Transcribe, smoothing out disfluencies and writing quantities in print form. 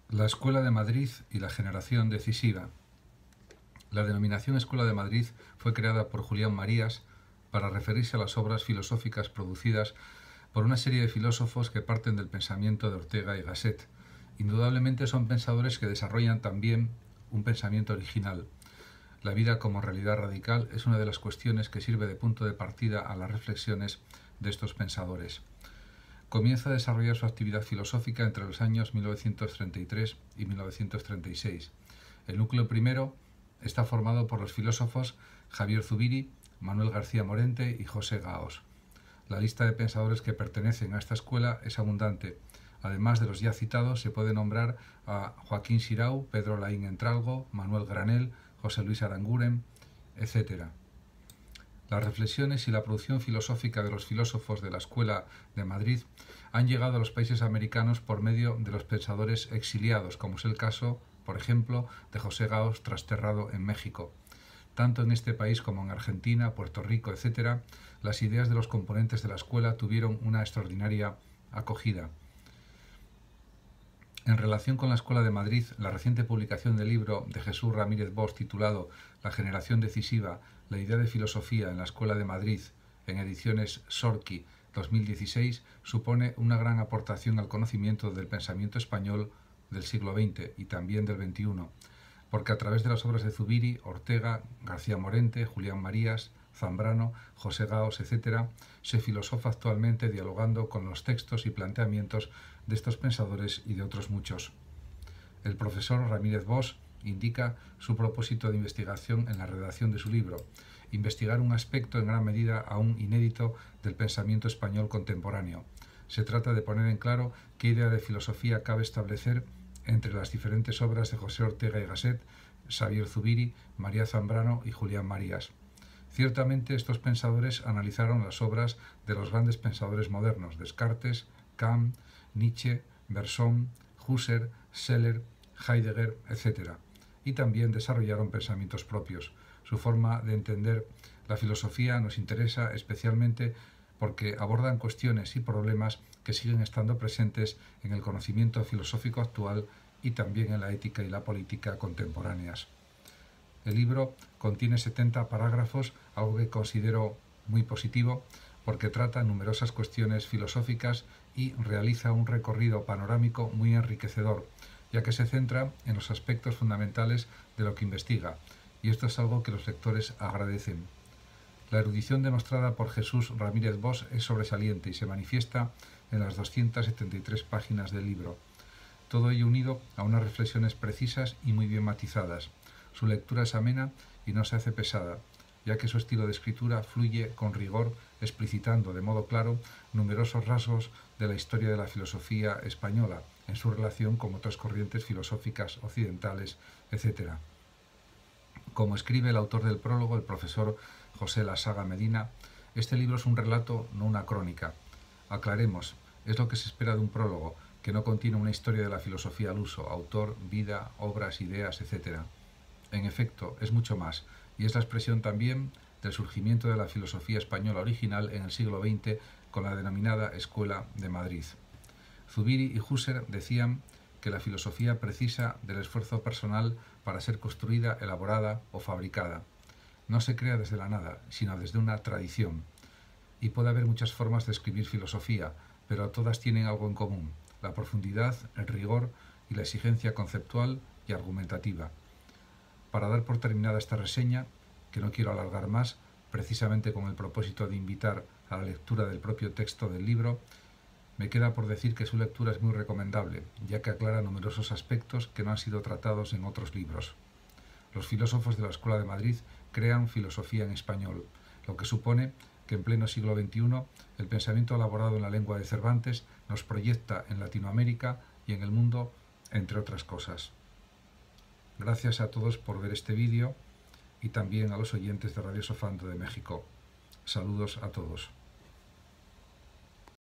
La Escuela de Madrid y la generación decisiva. La denominación Escuela de Madrid fue creada por Julián Marías para referirse a las obras filosóficas producidas por una serie de filósofos que parten del pensamiento de Ortega y Gasset. Indudablemente son pensadores que desarrollan también un pensamiento original. La vida como realidad radical es una de las cuestiones que sirve de punto de partida a las reflexiones de estos pensadores. Comienza a desarrollar su actividad filosófica entre los años 1933 y 1936. El núcleo primero está formado por los filósofos Javier Zubiri, Manuel García Morente y José Gaos. La lista de pensadores que pertenecen a esta escuela es abundante. Además de los ya citados, se puede nombrar a Joaquín Xirau, Pedro Laín Entralgo, Manuel Granell, José Luis Aranguren, etc. Las reflexiones y la producción filosófica de los filósofos de la Escuela de Madrid han llegado a los países americanos por medio de los pensadores exiliados, como es el caso, por ejemplo, de José Gaos trasterrado en México. Tanto en este país como en Argentina, Puerto Rico, etc., las ideas de los componentes de la escuela tuvieron una extraordinaria acogida. En relación con la Escuela de Madrid, la reciente publicación del libro de Jesús Ramírez Bosch titulado La generación decisiva, la idea de filosofía en la Escuela de Madrid, en ediciones Sorqui 2016, supone una gran aportación al conocimiento del pensamiento español del siglo XX y también del XXI, porque a través de las obras de Zubiri, Ortega, García Morente, Julián Marías, Zambrano, José Gaos, etc., se filosofa actualmente dialogando con los textos y planteamientos de estos pensadores y de otros muchos. El profesor Ramírez Bosch indica su propósito de investigación en la redacción de su libro: investigar un aspecto en gran medida aún inédito del pensamiento español contemporáneo. Se trata de poner en claro qué idea de filosofía cabe establecer entre las diferentes obras de José Ortega y Gasset, Xavier Zubiri, María Zambrano y Julián Marías. Ciertamente estos pensadores analizaron las obras de los grandes pensadores modernos: Descartes, Kant, Nietzsche, Bergson, Husserl, Scheler, Heidegger, etc. Y también desarrollaron pensamientos propios. Su forma de entender la filosofía nos interesa especialmente porque abordan cuestiones y problemas que siguen estando presentes en el conocimiento filosófico actual y también en la ética y la política contemporáneas. El libro contiene 70 parágrafos, algo que considero muy positivo porque trata numerosas cuestiones filosóficas y realiza un recorrido panorámico muy enriquecedor, ya que se centra en los aspectos fundamentales de lo que investiga, y esto es algo que los lectores agradecen. La erudición demostrada por Jesús Ramírez Bosch es sobresaliente y se manifiesta en las 273 páginas del libro. Todo ello unido a unas reflexiones precisas y muy bien matizadas. Su lectura es amena y no se hace pesada, ya que su estilo de escritura fluye con rigor, explicitando de modo claro numerosos rasgos de la historia de la filosofía española en su relación con otras corrientes filosóficas occidentales, etc. Como escribe el autor del prólogo, el profesor José Lasaga Medina, este libro es un relato, no una crónica. Aclaremos, es lo que se espera de un prólogo, que no contiene una historia de la filosofía al uso, autor, vida, obras, ideas, etc. En efecto, es mucho más, y es la expresión también del surgimiento de la filosofía española original en el siglo XX con la denominada Escuela de Madrid. Zubiri y Husserl decían que la filosofía precisa del esfuerzo personal para ser construida, elaborada o fabricada. No se crea desde la nada, sino desde una tradición. Y puede haber muchas formas de escribir filosofía, pero todas tienen algo en común: la profundidad, el rigor y la exigencia conceptual y argumentativa. Para dar por terminada esta reseña, que no quiero alargar más, precisamente con el propósito de invitar a la lectura del propio texto del libro, me queda por decir que su lectura es muy recomendable, ya que aclara numerosos aspectos que no han sido tratados en otros libros. Los filósofos de la Escuela de Madrid crean filosofía en español, lo que supone que en pleno siglo XXI el pensamiento elaborado en la lengua de Cervantes nos proyecta en Latinoamérica y en el mundo, entre otras cosas. Gracias a todos por ver este vídeo y también a los oyentes de Radio Sofando de México. Saludos a todos.